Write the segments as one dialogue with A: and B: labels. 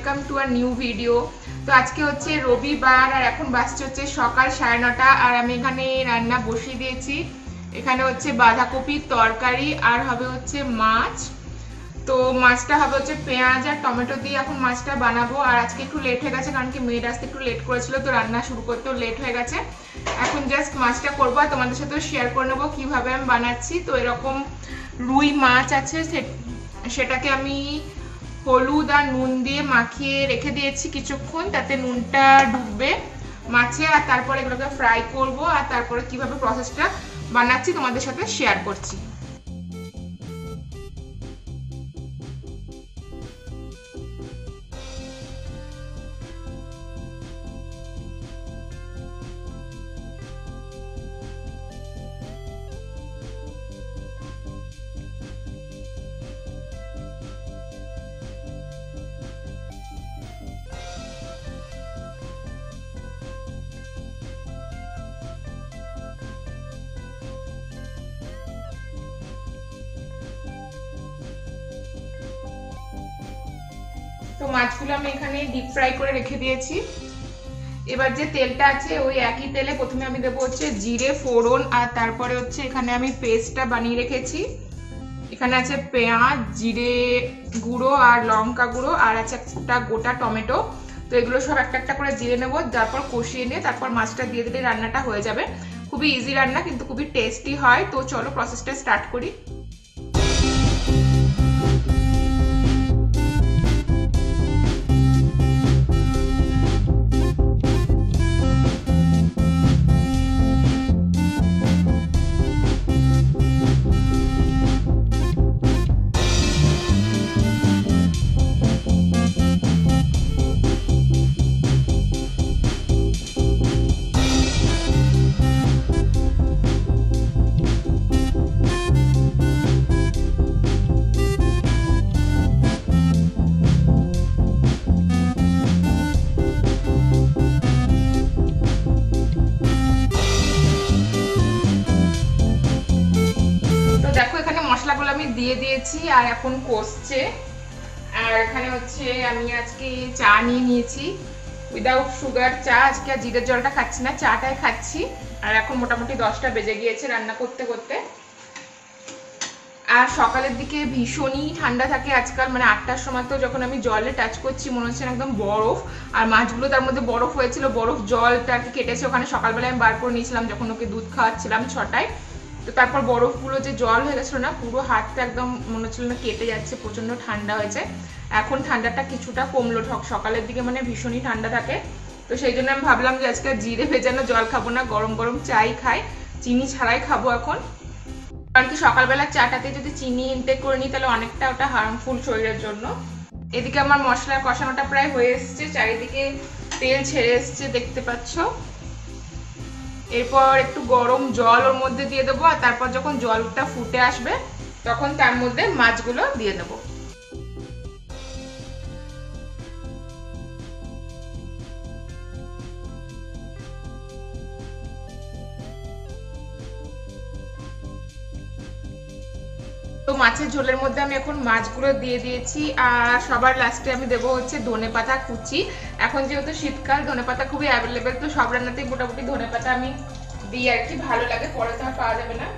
A: Welcome to a new video. তো আজকে হচ্ছে রবিবার আর এখন বাজছে হচ্ছে সকাল 9:30 আর আমি এখানে রান্না বসিয়ে দিয়েছি। এখানে হচ্ছে বাঁধাকপির তরকারি আর হবে হচ্ছে মাছ। তো মাছটা হবে হচ্ছে পেঁয়াজ আর টমেটো দিয়ে এখন মাছটা বানাবো। আর আজকে একটু লেট হয়ে গেছে কারণ কি মেয়ের আসতে একটু লেট করেছিল, তো রান্না শুরু করতেও লেট হয়ে গেছে। এখন জাস্ট মাছটা করবো আর তোমাদের সাথেও শেয়ার করে নেবো কীভাবে আমি বানাচ্ছি। তো এরকম রুই মাছ আছে, সেটাকে আমি হলুদ আর নুন দিয়ে মাখিয়ে রেখে দিয়েছি কিছুক্ষণ, তাতে নুনটা ঢুকবে মাছে। আর তারপরে এগুলোকে ফ্রাই করব আর তারপরে কিভাবে প্রসেসটা বানাচ্ছি তোমাদের সাথে শেয়ার করছি। তো মাছগুলো আমি এখানে ডিপ ফ্রাই করে রেখে দিয়েছি। এবার যে তেলটা আছে ওই একই তেলে প্রথমে আমি দেবো হচ্ছে জিরে ফোড়ন, আর তারপরে হচ্ছে এখানে আমি পেস্টটা বানিয়ে রেখেছি। এখানে আছে পেঁয়াজ, জিরে গুঁড়ো আর লঙ্কা গুঁড়ো, আর আছে একটা গোটা টমেটো। তো এগুলো সব একটা একটা করে দিয়ে নেবো, তারপর কষিয়ে নিয়ে তারপর মাছটা দিয়ে দিলে রান্নাটা হয়ে যাবে। খুবই ইজি রান্না কিন্তু খুবই টেস্টি হয়। তো চলো প্রসেসটা স্টার্ট করি। মশলাগুলো আমি দিয়ে দিয়েছি আর এখন কষছে। আর এখানে হচ্ছে আমি আজকে চা নিয়ে নিয়েছি উইদাউট সুগার চা। আজকে আর জিরের জলটা খাচ্ছি না, চাটাই খাচ্ছি। আর এখন মোটামুটি 10টা বেজে গিয়েছে রান্না করতে করতে। আর সকালের দিকে ভীষণই ঠান্ডা থাকে আজকাল, মানে 8টার সময় তো যখন আমি জলে টাচ করছি মনে হচ্ছে একদম বরফ। আর মাছগুলো তার মধ্যে বরফ হয়েছিল, বরফ জলটা কেটেছে ওখানে। সকালবেলায় আমি বার করে নিয়েছিলাম যখন ওকে দুধ খাওয়াচ্ছিলাম 6টায়। তো তারপর বরফগুলো যে জল হয়ে গেছিলো না, পুরো হাতটা একদম মনে হচ্ছিল না কেটে যাচ্ছে, প্রচন্ড ঠান্ডা হয়েছে। এখন ঠান্ডাটা কিছুটা কমলো, সকালের দিকে মানে ভীষণই ঠান্ডা থাকে। তো সেই জন্য আমি ভাবলাম যে আজকে জিরে ভেজানো জল খাবো না, গরম গরম চাই খাই, চিনি ছাড়াই খাবো এখন। কারণ কি সকালবেলা চাটাতে যদি চিনি ইনটেক করে নিই তাহলে অনেকটা ওটা হার্মফুল শরীরের জন্য। এদিকে আমার মশলার কষানোটা প্রায় হয়ে এসছে, চারিদিকে তেল ছেড়ে এসছে দেখতে পাচ্ছ। এরপর একটু গরম জল ওর মধ্যে দিয়ে দেবো, আর তারপর যখন জলটা ফুটে আসবে তখন তার মধ্যে মাছগুলো দিয়ে দেবো। তো মাছের ঝোলের মধ্যে আমি এখন মাছগুলো দিয়ে দিয়েছি। আর সবার লাস্টে আমি দেবো হচ্ছে ধনেপাতা কুচি। এখন যেহেতু শীতকাল, ধনেপাতা খুবই অ্যাভেলেবেল, তো সব রান্নাতেই মোটামুটি ধনেপাতা আমি দিই আর কি, ভালো লাগে, পরে তো আর পাওয়া যাবে না।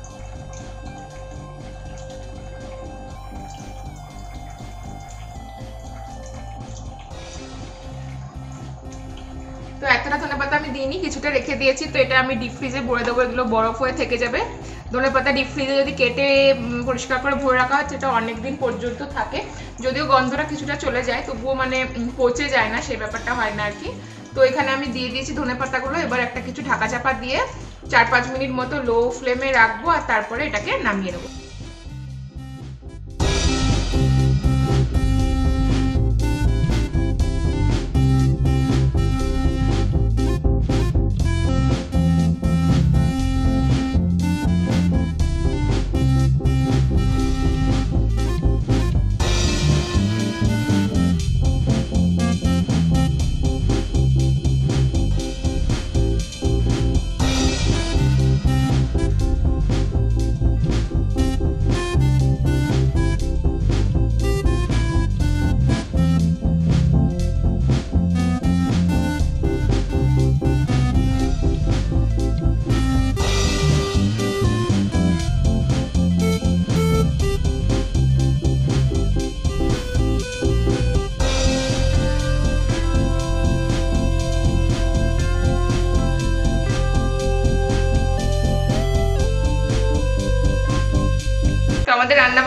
A: তো এতটা ধনেপাতা আমি দিইনি, কিছুটা রেখে দিয়েছি। তো এটা আমি ডিপ ফ্রিজে ভরে দেবো, এগুলো বরফ হয়ে থেকে যাবে। ধনেপাতা ডিপ ফ্রিজে যদি কেটে পরিষ্কার করে ভরে রাখা হয় সেটা অনেকদিন পর্যন্ত থাকে। যদিও গন্ধটা কিছুটা চলে যায় তবুও মানে পচে যায় না, সেই ব্যাপারটা হয় না আর কি। তো এখানে আমি দিয়ে দিয়েছি ধনেপাতাগুলো। এবার একটা কিছু ঢাকা চাপা দিয়ে 4-5 মিনিট মতো লো ফ্লেমে রাখবো আর তারপরে এটাকে নামিয়ে নেবো।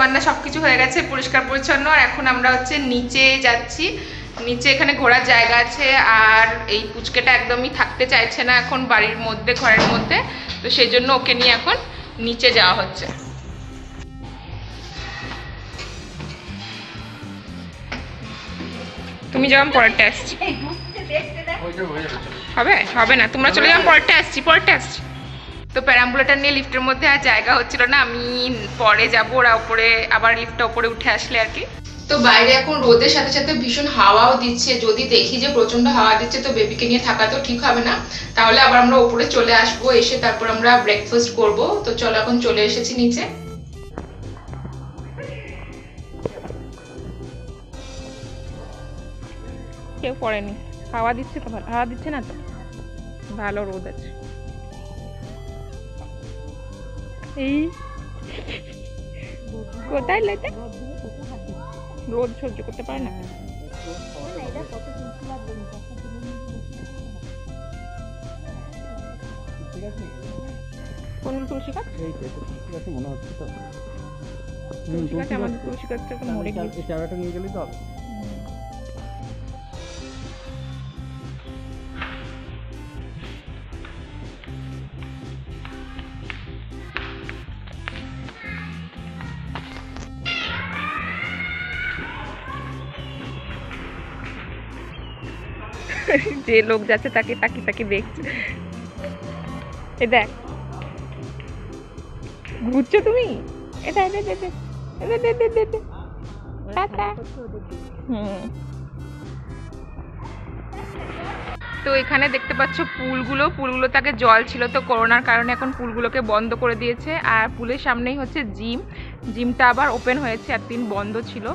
A: বান্না সবকিছু হয়ে গেছে পরিষ্কার পরিচ্ছন্ন। আর এখন আমরা হচ্ছে নিচে যাচ্ছি। নিচে এখানে ঘোরার জায়গা আছে, আর এই পুচকেটা একদমই থাকতে চাইছে না এখন বাড়ির মধ্যে, ঘরের মধ্যে, তো সেই জন্য ওকে নিয়ে এখন নিচে যাওয়া হচ্ছে। তুমি যেমন পরেরটা আসছি হবে হবে না, তোমরা চলে যাও, পরেরটা আসছি। তো প্যারাম্বুলেটার নিয়ে লিফটের মধ্যে আর জায়গা হচ্ছিল না, আমি পরে যাব, ওরা উপরে আবার লিফটটা উপরে উঠে আসলে আর কি। তো বাইরে এখন রোদের সাথে সাথে ভীষণ হাওয়াও দিচ্ছে, যদি দেখি যে প্রচন্ড হাওয়া দিচ্ছে তো বেবিকে নিয়ে থাকা তো ঠিক হবে না, তাহলে আবার আমরা উপরে চলে আসবো, এসে তারপর আমরা ব্রেকফাস্ট করব। তো চলো এখন চলে এসেছি নিচে। কেউ পড়েনি, হাওয়া দিচ্ছে তো, ভালো হাওয়া দিচ্ছে না তো, ভালো রোদ আছে। এই কোথায় লেটে রোদ সহ্য করতে পারে না। কোন তুলসী গাছ? মনে হচ্ছে তো তুলসী গাছ, আমাদের তুলসী গাছটা তো মরে গেছে, চারাটা নিয়ে গেলেই তো হবে। যে লোক যাচ্ছে তাকে তাকি দেখছে, এ দেখ ঘুরছো তুমি, এটা তো এখানে দেখতে পাচ্ছ পুলগুলোতে আগে জল ছিল, তো করোনার কারণে এখন পুলগুলোকে বন্ধ করে দিয়েছে। আর পুলের সামনেই হচ্ছে জিমটা আবার ওপেন হয়েছে, একদিন বন্ধ ছিল।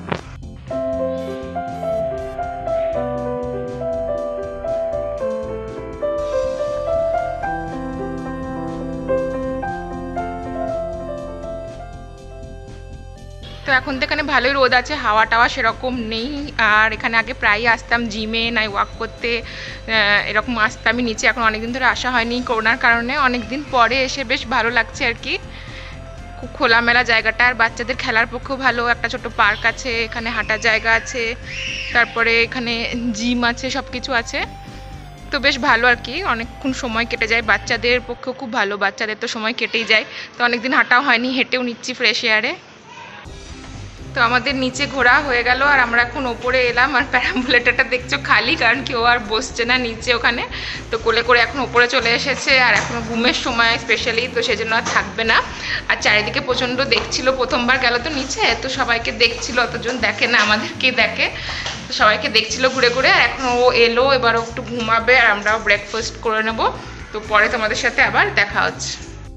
A: তো এখন তো এখানে ভালোই রোদ আছে, হাওয়া টাওয়া সেরকম নেই। আর এখানে আগে প্রায়ই আসতাম জিমে নাই ওয়াক করতে, এরকম আসতামই নিচে, এখন অনেকদিন ধরে আসা হয়নি করোনার কারণে। অনেকদিন পরে এসে বেশ ভালো লাগছে আর কি, খুব খোলামেলা জায়গাটা, আর বাচ্চাদের খেলার পক্ষেও ভালো, একটা ছোট পার্ক আছে, এখানে হাঁটার জায়গা আছে, তারপরে এখানে জিম আছে, সব কিছু আছে, তো বেশ ভালো আর কি, অনেকক্ষণ সময় কেটে যায়, বাচ্চাদের পক্ষেও খুব ভালো, বাচ্চাদের তো সময় কেটেই যায়। তো অনেকদিন হাঁটাও হয়নি, হেঁটেও নিচ্ছি ফ্রেশ এয়ারে। তো আমাদের নিচে ঘোরা হয়ে গেল, আর আমরা এখন ওপরে এলাম। আর প্যারাম্বুলেটারটা দেখছো খালি, কারণ কেউ আর বসছে না নিচে ওখানে, তো কোলে করে এখন ওপরে চলে এসেছে, আর এখনও ঘুমের সময় স্পেশালি, তো সেজন্য আর থাকবে না। আর চারিদিকে প্রচণ্ড দেখছিল, প্রথমবার গেল তো নিচে, তো সবাইকে দেখছিল, অতজন দেখে না, আমাদেরকে দেখে, তো সবাইকে দেখছিল ঘুরে ঘুরে। আর এখন ও এলো, এবারও একটু ঘুমাবে, আর আমরাও ব্রেকফাস্ট করে নেব। তো পরে তোমাদের সাথে আবার দেখা হচ্ছে।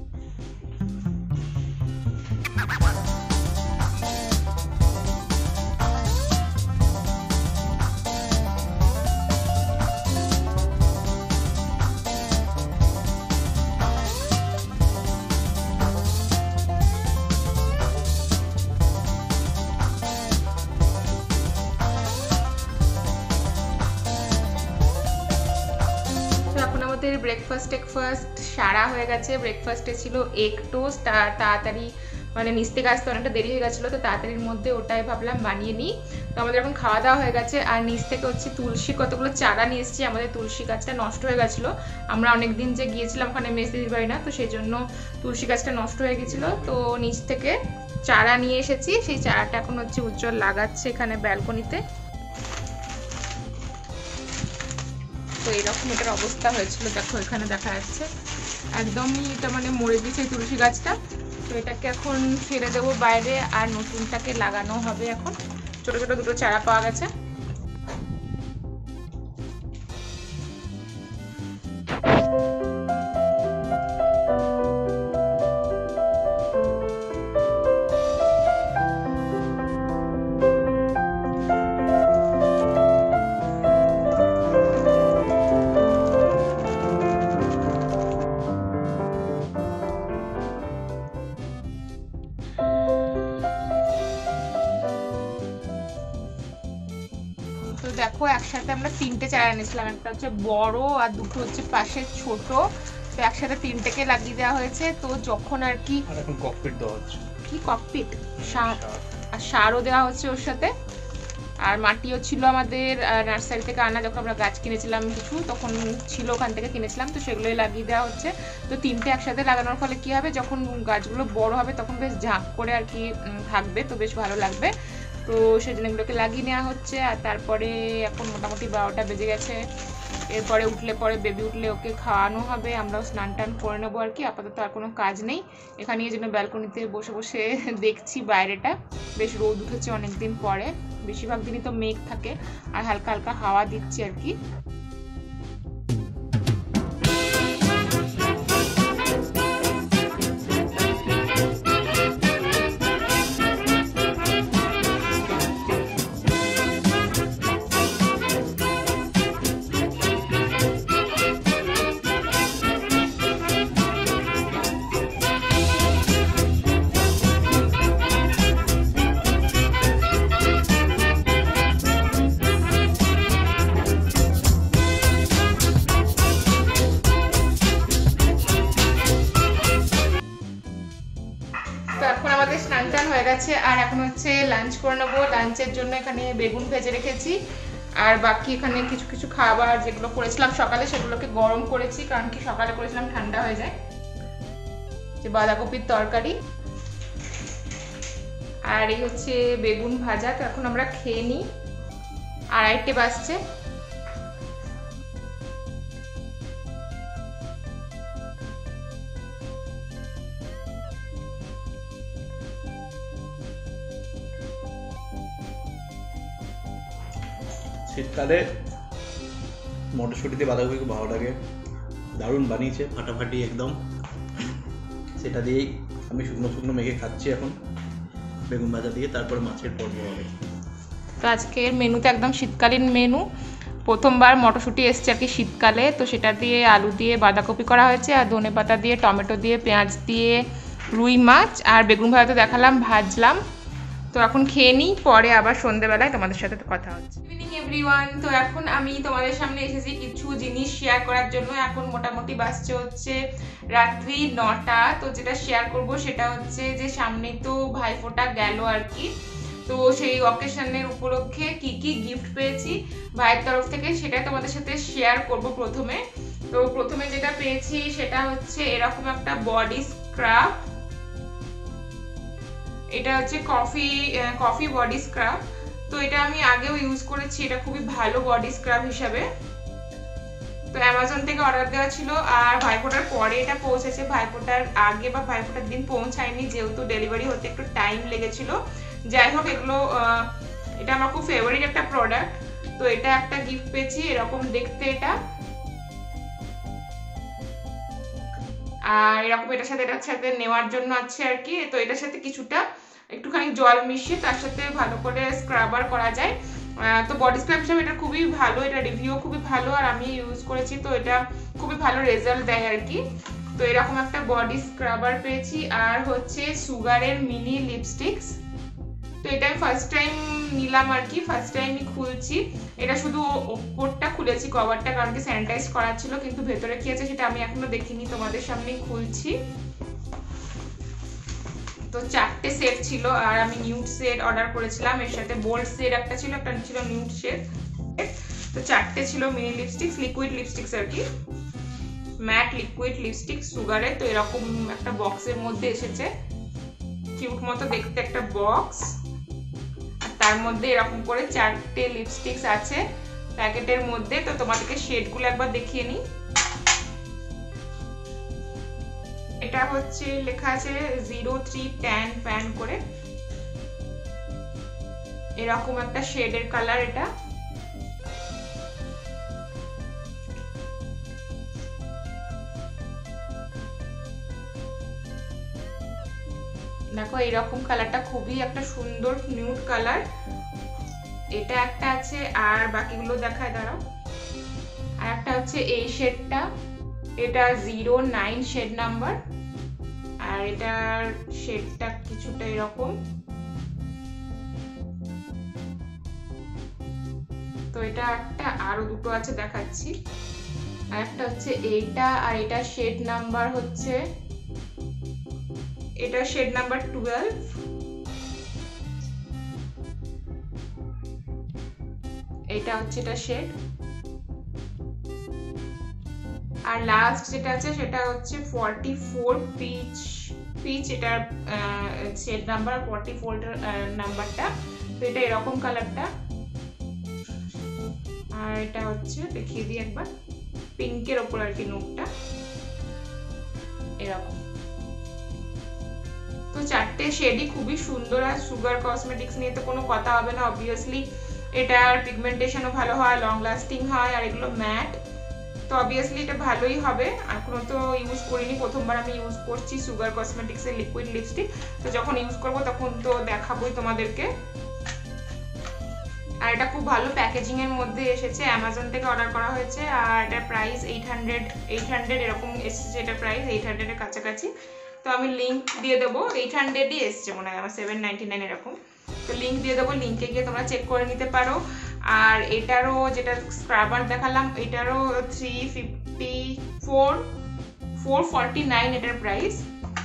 A: ব্রেকফাস্ট সারা হয়ে গেছে। ব্রেকফাস্টে ছিল এগ টোস্ট, আর তাড়াতাড়ি মানে নিচ থেকে আসতে অনেকটা দেরি হয়ে গেছিলো, তো তাড়াতাড়ির মধ্যে ওটাই ভাবলাম বানিয়ে নিই। তো আমাদের এখন খাওয়া দাওয়া হয়ে গেছে। আর নিচ থেকে হচ্ছে তুলসী কতগুলো চারা নিয়ে এসেছি, আমাদের তুলসী গাছটা নষ্ট হয়ে গেছিলো, আমরা অনেকদিন যে গিয়েছিলাম ওখানে মেস দিদির বাড়ি না, তো সেই জন্য তুলসী গাছটা নষ্ট হয়ে গেছিলো, তো নিচ থেকে চারা নিয়ে এসেছি। সেই চারাটা এখন হচ্ছে উজ্জ্বল লাগাচ্ছে এখানে ব্যালকনিতে। তো এরকম এটার অবস্থা হয়েছিল, দেখো এখানে দেখা যাচ্ছে একদমই এটা মানে মরে গেছে তুলসী গাছটা। তো এটাকে এখন ফেলে দেবো বাইরে, আর নতুনটাকে লাগানো হবে। এখন ছোট ছোট দুটো চারা পাওয়া গেছে। তো দেখো একসাথে আমরা তিনটে চারা এনেছিলাম, একটা হচ্ছে বড় আর দুটো হচ্ছে পাশে ছোট, তো একসাথে তিনটেকে লাগিয়ে দেওয়া হয়েছে। তো যখন আর কি
B: এখন ককপিট দেওয়া হচ্ছে,
A: কি ককপিট, আর সারও দেওয়া হচ্ছে ওর সাথে। আর মাটিও ছিল আমাদের নার্সারি থেকে আনা, যখন আমরা গাছ কিনেছিলাম কিছু তখন ছিল, ওখান থেকে কিনেছিলাম, তো সেগুলোই লাগিয়ে দেওয়া হচ্ছে। তো তিনটে একসাথে লাগানোর ফলে কি হবে, যখন গাছগুলো বড় হবে তখন বেশ ঝাঁক করে আর কি থাকবে, তো বেশ ভালো লাগবে। তো সেই জন্য এগুলোকে লাগিয়ে নেওয়া হচ্ছে। আর তারপরে এখন মোটামুটি 12টা বেজে গেছে। এরপরে উঠলে পরে বেবি উঠলে ওকে খাওয়ানো হবে, আমরাও স্নান টান করে নেবো আর কি। আপাতত আর কোনো কাজ নেই এখানে, এই জন্য ব্যালকনিতে বসে বসে দেখছি বাইরেটা, বেশ রোদ উঠেছে অনেকদিন পরে, বেশিরভাগ দিনই তো মেঘ থাকে, আর হালকা হালকা হাওয়া দিচ্ছে আর কি। স্নান টান হয়ে গেছে, আর এখন হচ্ছে লাঞ্চ করে নেবো। লাঞ্চের জন্য এখানে বেগুন ভেজে রেখেছি, আর বাকি এখানে কিছু কিছু খাবার যেগুলো করেছিলাম সকালে সেগুলোকে গরম করেছি, কারণ কি সকালে করেছিলাম ঠান্ডা হয়ে যায়। যে বাঁধাকপির তরকারি, আর এই হচ্ছে বেগুন ভাজা। তো এখন আমরা খেয়ে নিই, 2:30 বাজছে।
B: শীতকালে মটরশুঁটিতে বাঁধাকপি খুব ভালো লাগে, দারুণ বানিয়েছে, ফাটাফাটি একদম। সেটা দিয়েই আমি শুকনো শুকনো মেখে খাচ্ছি এখন, বেগুন ভাজা দিয়ে। তারপরে মাছের পর্ব হবে।
A: তো আজকের মেনুতে একদম শীতকালীন মেনু, প্রথমবার মটরশুঁটি এসছে আর কি শীতকালে, তো সেটা দিয়ে আলু দিয়ে বাঁধাকপি করা হয়েছে, আর ধনেপাতা দিয়ে, টমেটো দিয়ে, পেঁয়াজ দিয়ে রুই মাছ, আর বেগুন ভাজা তো দেখালাম, ভাজলাম। তো এখন খেয়ে নিই, পরে আবার সন্ধ্যেবেলায় তোমাদের সাথে কথা হচ্ছে। ইভিনিং এভরিওয়ান, তো এখন আমি তোমাদের সামনে এসেছি কিছু জিনিস শেয়ার করার জন্য। এখন মোটামুটি বাজছে হচ্ছে রাত্রি 9টা। তো যেটা শেয়ার করব সেটা হচ্ছে যে সামনেই তো ভাইফোঁটা গেল আর কি, তো সেই অকেশনের উপলক্ষে কি কি গিফট পেয়েছি ভাইয়ের তরফ থেকে সেটাই তোমাদের সাথে শেয়ার করব প্রথমে। তো প্রথমে যেটা পেয়েছি সেটা হচ্ছে এরকম একটা বডি স্ক্রাব। এটা হচ্ছে কফি বডি স্ক্রাব। তো এটা আমি আগেও ইউজ করেছি, এটা খুবই ভালো বডি স্ক্রাব হিসাবে। তো অ্যামাজন থেকে অর্ডার দেওয়া ছিল, আর ভাইফোঁটার পরে এটা পৌঁছেছে, ভাইফোঁটার আগে বা ভাইফোঁটার দিন পৌঁছায়নি, যেহেতু ডেলিভারি হতে একটু টাইম লেগেছিল। যাই হোক, এটা আমার খুব ফেভারিট একটা প্রোডাক্ট। তো এটা একটা গিফট পেয়েছি, এরকম দেখতে এটা, আর এরকম এটার সাথে নেওয়ার জন্য আছে আর কি। তো এটার সাথে কিছুটা একটুখানি জল মিশিয়ে তার সাথে ভালো করে স্ক্রাবার করা যায়। তো বডি স্ক্রাব হিসেবে এটা খুবই ভালো, এটা রিভিউ খুবই ভালো, আর আমি ইউজ করেছি, তো এটা খুবই ভালো রেজাল্ট দেয় আর কি। তো এরকম একটা বডি স্ক্রাবার পেয়েছি, আর হচ্ছে সুগারের মিনি লিপস্টিক্স। তো এটা আমি ফার্স্ট টাইম নিলাম আর কি, ফার্স্ট টাইমই খুলছি। এটা শুধু ওপরটা খুলেছি, কভারটা, কারণ কি স্যানিটাইজ করা ছিল, কিন্তু ভেতরে কি আছে সেটা আমি এখনো দেখিনি, তোমাদের সামনেই খুলছি। তো 4টে সেট ছিল, আর আমি নিউড সেট অর্ডার করেছিলাম, এর সাথে বোল্ড সেট একটা ছিল, একটা ছিল নিউড সেট। তো 4টে ছিল মিনি লিপস্টিক্স, লিকুইড লিপস্টিক্স আর কি, ম্যাট লিকুইড লিপস্টিক সুগারের। তো এরকম একটা বক্সের মধ্যে এসেছে, কিউট মতো দেখতে একটা বক্স, আর তার মধ্যে এরকম করে 4টে লিপস্টিক্স আছে প্যাকেটের মধ্যে। তো তোমাদেরকে শেডগুলো একবার দেখিয়ে নিই। এটা হচ্ছে লেখা আছে 03 ট্যান প্যান করে, এরকম একটা শেডের কালার এটা। দেখো এরকম কালারটা খুবই একটা সুন্দর নিউড কালার, এটা একটা আছে। আর বাকিগুলো দেখায় দাঁড়াও। আর একটা হচ্ছে এই শেডটা, এটা 09 শেড নাম্বার, আর এটার শেডটা কিছুটা এরকম। তো এটা একটা, আরো দুটো আছে দেখাচ্ছি। আর একটা হচ্ছে এইটা, আর এটা শেড নাম্বার হচ্ছে এটা শেড নাম্বার 12, এটা হচ্ছে এটা শেড। আর লাস্ট যেটা আছে সেটা হচ্ছে 44 পিচ, এটার শেড নাম্বার 44 নাম্বারটা। তো এটা এরকম কালারটা। আর এটা হচ্ছে দেখিয়ে দিই একবার, পিঙ্কের ওপর আর কি নোটটা এরকম। তো চারটে শেডই খুবই সুন্দর। আর সুগার কসমেটিক্স নিয়ে তো কোনো কথা হবে না, অবভিয়াসলি এটার পিগমেন্টেশনও ভালো হয়, লং লাস্টিং হয়, আর এগুলো ম্যাট, তো অবভিয়াসলি এটা ভালোই হবে। এখনো তো ইউজ করিনি, প্রথমবার আমি ইউজ করছি সুগার কসমেটিক্স এর লিকুইড লিপস্টিক। তো যখন ইউজ করব তখন তো দেখাবোই তোমাদেরকে। আর এটা খুব ভালো প্যাকেজিং এর মধ্যে এসেছে, অ্যামাজন থেকে অর্ডার করা হয়েছে। আর এটার প্রাইস 800 এরকম এসেছে, এটার প্রাইস 800 এর কাছাকাছি। তো আমি লিংক দিয়ে দেবো, 800ই এসছে মনে হয় আমার, 799 এরকম। তো লিংক দিয়ে দেবো, লিংকে গিয়ে তোমরা চেক করে নিতে পারো। আর এটারও যেটা স্ক্রাবার দেখালাম, এটারও 449 এটার প্রাইস।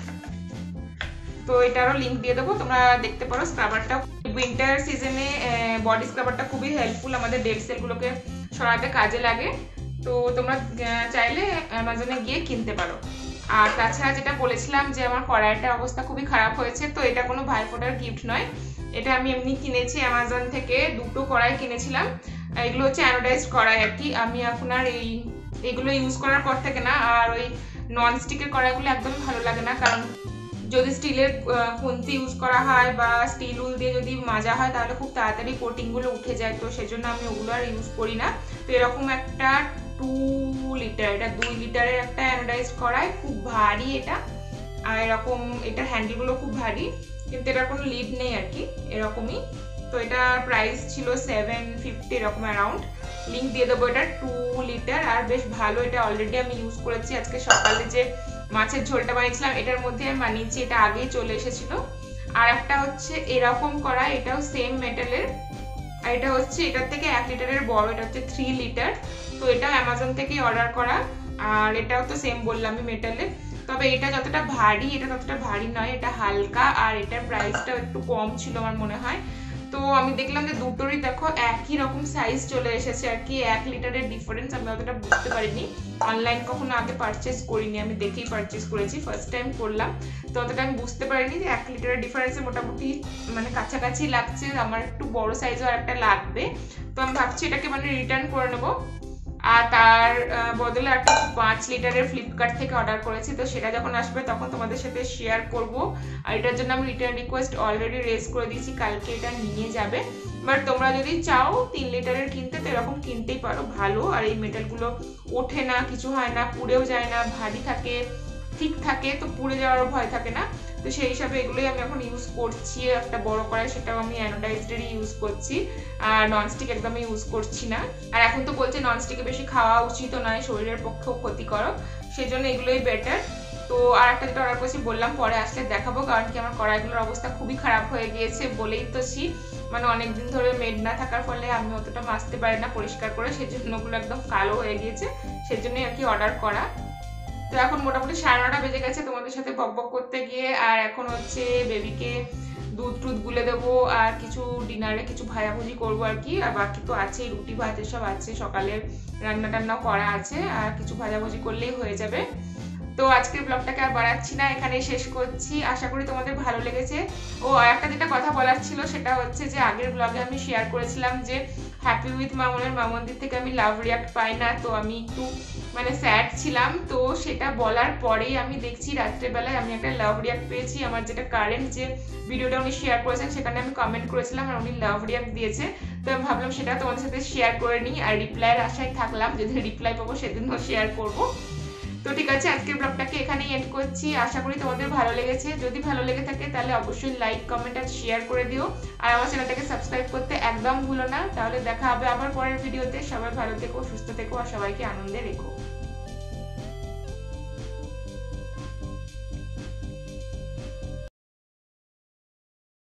A: তো এটারও লিংক দিয়ে দেবো, তোমরা দেখতে পারো। স্ক্রাবারটা উইন্টার সিজনে বডি স্ক্রাবারটা খুবই হেল্পফুল, আমাদের ডেড সেলগুলোকে সরাতে কাজে লাগে। তো তোমরা চাইলে অ্যামাজনে গিয়ে কিনতে পারো। আর তাছাড়া যেটা বলেছিলাম যে আমার কড়াইটার অবস্থা খুবই খারাপ হয়েছে, তো এটা কোনো ভাইফোঁটার গিফট নয়, এটা আমি এমনি কিনেছি অ্যামাজন থেকে। দুটো কড়াই কিনেছিলাম, এগুলো হচ্ছে অ্যানোডাইজড কড়াই আর কি। আমি এখন আর এইগুলো ইউজ করার পর থেকে না আর ওই নন স্টিকের কড়াইগুলো একদমই ভালো লাগে না, কারণ যদি স্টিলের খুন্তি ইউজ করা হয় বা স্টিল উল দিয়ে যদি মাজা হয় তাহলে খুব তাড়াতাড়ি কোটিংগুলো উঠে যায়, তো সেজন্য আমি ওগুলো আর ইউজ করি না। তো এরকম একটা 2 লিটার, এটা 2 লিটারের একটা অ্যানোডাইজড কড়াই, খুব ভারী এটা। আর এরকম এটার হ্যান্ডেলগুলো খুব ভারী, কিন্তু এটার কোনো লিড নেই আর কি, এরকমই। তো এটার প্রাইস ছিল 750 এরকম অ্যারাউন্ড। লিংক দিয়ে দেবো। এটা 2 লিটার আর বেশ ভালো, এটা অলরেডি আমি ইউজ করেছি। আজকে সকালে যে মাছের ঝোলটা বানিয়েছিলাম এটার মধ্যে আমি বানিয়েছি, এটা আগেই চলে এসেছিল। আর একটা হচ্ছে এরকম কড়াই, এটাও সেম মেটালের, আর এটা হচ্ছে এটার থেকে 1 লিটারের বড়, এটা হচ্ছে 3 লিটার। তো এটা অ্যামাজন থেকেই অর্ডার করা। আর এটাও তো সেম বললামই মেটালের, তবে এটা যতটা ভারী এটা ততটা ভারী নয়, এটা হালকা। আর এটার প্রাইসটাও একটু কম ছিল আমার মনে হয়। তো আমি দেখলাম যে দুটোরই দেখো একই রকম সাইজ চলে এসেছে আর কি, 1 লিটারের ডিফারেন্স। আমি অতটা বুঝতে পারিনি, অনলাইন কখনো আগে পারচেস করিনি, আমি দেখেই পারচেস করেছি, ফার্স্ট টাইম করলাম। তো অতটা আমি বুঝতে পারিনি যে 1 লিটারের ডিফারেন্সে মোটামুটি মানে কাছাকাছি লাগছে। আমার একটু বড় সাইজও আর একটা লাগবে, তো আমি ভাবছি এটাকে মানে রিটার্ন করে নেবো। আর তার বদলে একটা 5 লিটারের ফ্লিপকার্ট থেকে অর্ডার করেছি, তো সেটা যখন আসবে তখন তোমাদের সাথে শেয়ার করব। আর এটার জন্য আমি রিটার্ন রিকোয়েস্ট অলরেডি রেজ করে দিয়েছি, কালকে এটা নিয়ে যাবে। বাট তোমরা যদি চাও 3 লিটারের কিনতে তো এরকম কিনতেই পারো, ভালো। আর এই মেটালগুলো ওঠে না, কিছু হয় না, পুড়েও যায় না, ভারী থাকে, ঠিক থাকে, তো পুড়ে যাওয়ারও ভয় থাকে না। তো সেই হিসাবে এগুলোই আমি এখন ইউজ করছি। একটা বড় কড়াই, সেটাও আমি অ্যানোডাইজডেরই ইউজ করছি, আর ননস্টিক একদমই ইউজ করছি না। আর এখন তো বলছে ননস্টিকে বেশি খাওয়া উচিত নয়, শরীরের পক্ষেও ক্ষতিকারক, সেই জন্য এগুলোই বেটার। তো আর একটা যেটা অর্ডার করছি বললাম পরে আসলে দেখাবো, কারণ কি আমার কড়াইগুলোর অবস্থা খুবই খারাপ হয়ে গিয়েছে বলেই তো মানে অনেকদিন ধরে মেড না থাকার ফলে আমি অতটা মাজতে পারি না পরিষ্কার করে, সেজন্য ওগুলো একদম কালো হয়ে গিয়েছে, সেজন্যই আর কি অর্ডার করা। তো এখন মোটামুটি 9:30 বেজে গেছে তোমাদের সাথে বকবক করতে গিয়ে। আর এখন হচ্ছে বেবিকে দুধ টুধ গুলে দেবো, আর কিছু ডিনারে কিছু ভাজাভুজি করবো আর কি। আর বাকি তো আছে, রুটি ভাত এসব আছে, সকালের রান্না টান্নাও করা আছে, আর কিছু ভাজাভুজি করলেই হয়ে যাবে। তো আজকের ব্লগটাকে আর বাড়াচ্ছি না, এখানেই শেষ করছি। আশা করি তোমাদের ভালো লেগেছে। ও আর একটা যেটা কথা বলার ছিল সেটা হচ্ছে যে আগের ব্লগে আমি শেয়ার করেছিলাম যে হ্যাপি উইথ মামনের মামনদির থেকে আমি লাভ রিয়াক্ট পাই না, তো আমি একটু মানে স্যাড ছিলাম। তো সেটা বলার পরেই আমি দেখছি রাত্রেবেলায় আমি একটা লাভ রিয়াক্ট পেয়েছি। আমার যেটা কারেন্ট যে ভিডিওটা উনি শেয়ার করেছেন সেখানে আমি কমেন্ট করেছিলাম আর উনি লাভ রিয়াক্ট দিয়েছে। তো আমি ভাবলাম সেটা তোমাদের সাথে শেয়ার করে নিই, আর রিপ্লাইয়ের আশায় থাকলাম, যদি রিপ্লাই পাবো সেদিনও শেয়ার করবো। তো ঠিক আছে, আজকের ব্লগটাকে এখানেই এন্ড করছি। আশা করি তোমাদের ভালো লেগেছে। যদি ভালো লেগে থাকে তাহলে অবশ্যই লাইক, কমেন্ট আর শেয়ার করে দিও। আর আমার চ্যানেলটাকে সাবস্ক্রাইব করতে একদম ভুলো না। তাহলে দেখা হবে আবার পরের ভিডিওতে। সবাই ভালো থেকো, সুস্থ থেকো আর সবাইকে আনন্দে রেখো।